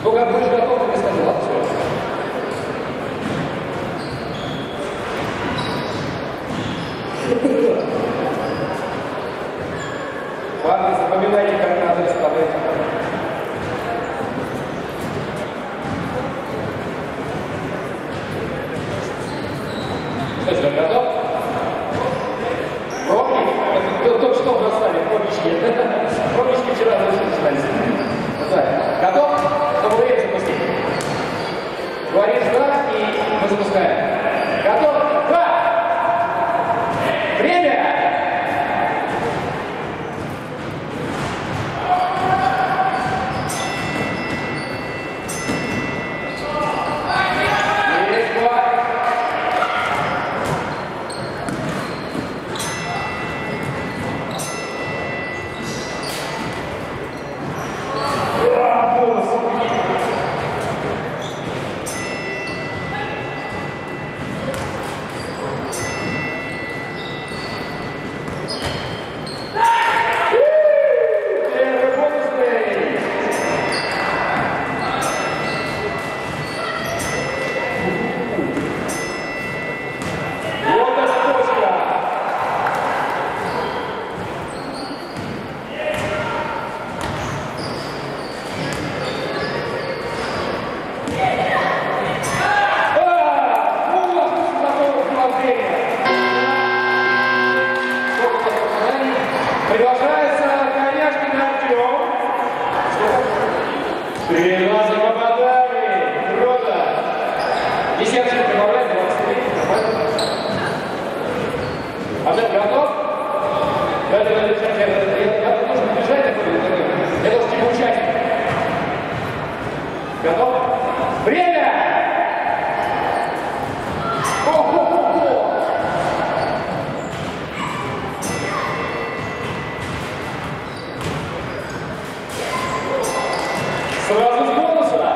Ну, как будешь готов, ты мне скажи, ладно, все. Парни, запоминайте, как надо исполнять. Что, Серега, готов? Пробник? Только что бросали, пробнички. Пробнички вчера начались. Готов? Чтобы время запустить. Говоришь «да» и мы запускаем. Готов? Да! Время! Приглашается Коняшкин Артем. Три раза попадали. Круто. Десяточку прибавляем, 23. Ответ готов? Я должен бежать такой. Я должен типа участник. Готов? Время! Сразу с бонуса.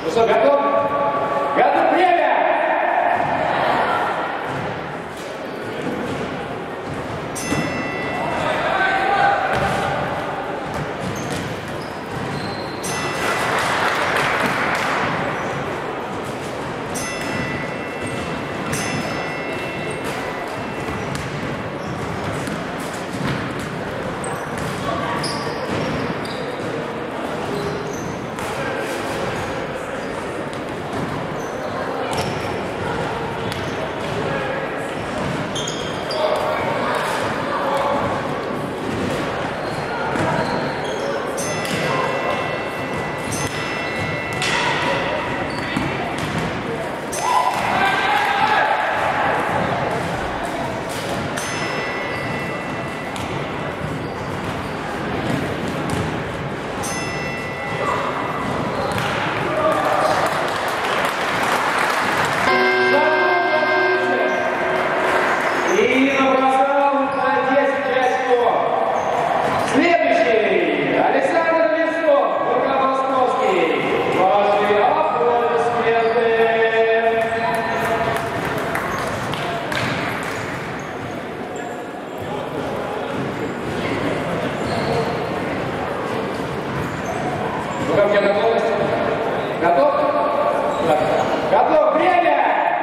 Ну что, готов? Готов, время! И набросал на 10 очков. Следующий Александр Лесков, Лука Московский. Ваши аплодисменты. Ну как, у тебя готовность? Готов? Готов. Время!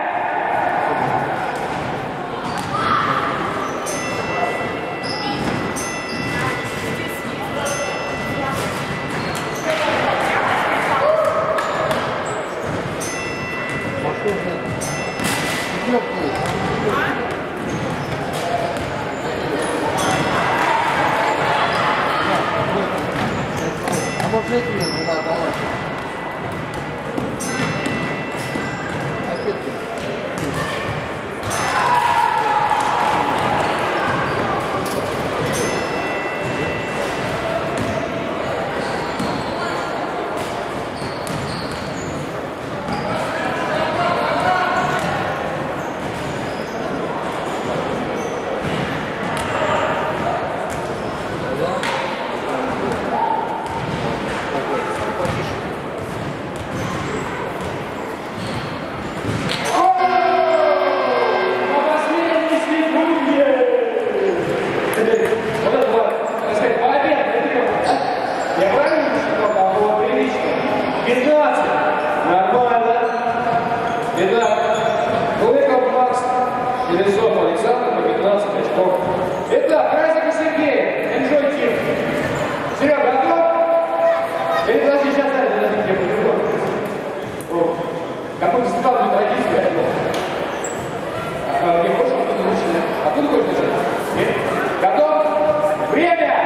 Елизов Александр по 15 очков. Итак, Разик и Сергей, enjoy team. Серега, готов? Или подожди, сейчас я по-другому. Какой-то странный традиции я делал. Не хочешь, кто-то лучше? А ты хочешь бежать? Нет? Готов? Время!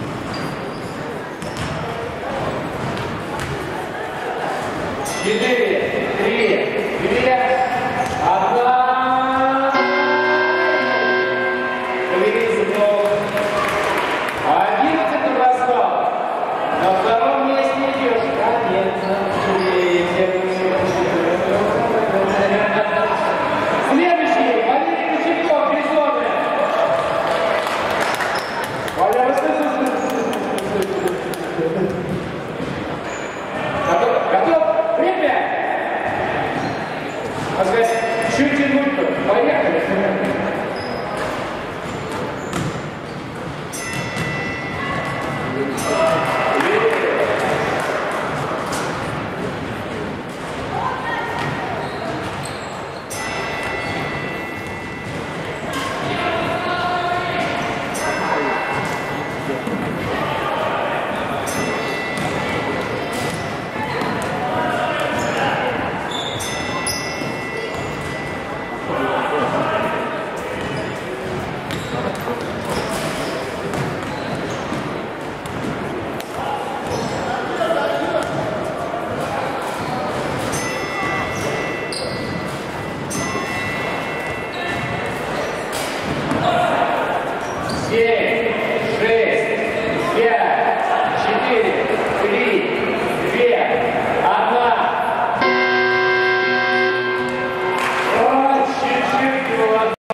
Четыре.